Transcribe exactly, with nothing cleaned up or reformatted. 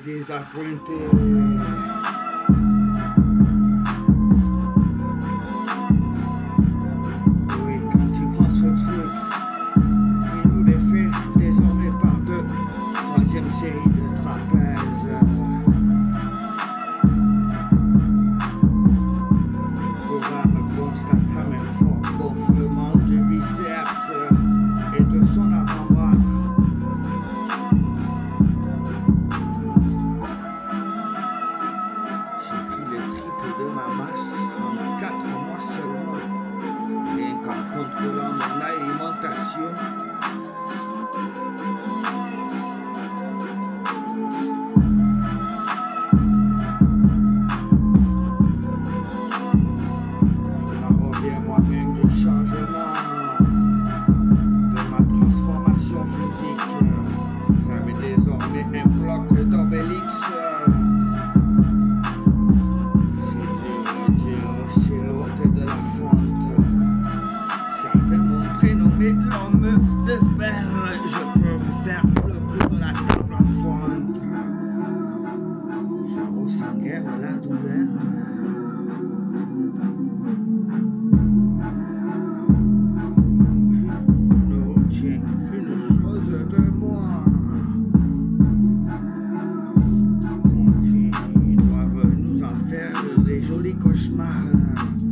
désappointé. Oui, quand tu prends ce truc, il nous les fait désormais par deux. Troisième série de trapèzes. Programme constate un fort gonflement du biceps et de son avant-bras. J'ai pris le triple de ma masse en quatre mois seulement, rien qu'en contrôlant mon alimentation. Je m'en reviens moi-même du changement, de ma transformation physique. J'avais désormais un bloc d'Obélix. L'homme de fer, je peux faire le coup de la table en fonte. Je ressens guère la douleur. Ne retient qu'une chose de moi. Ils doivent nous en faire des jolis cauchemars.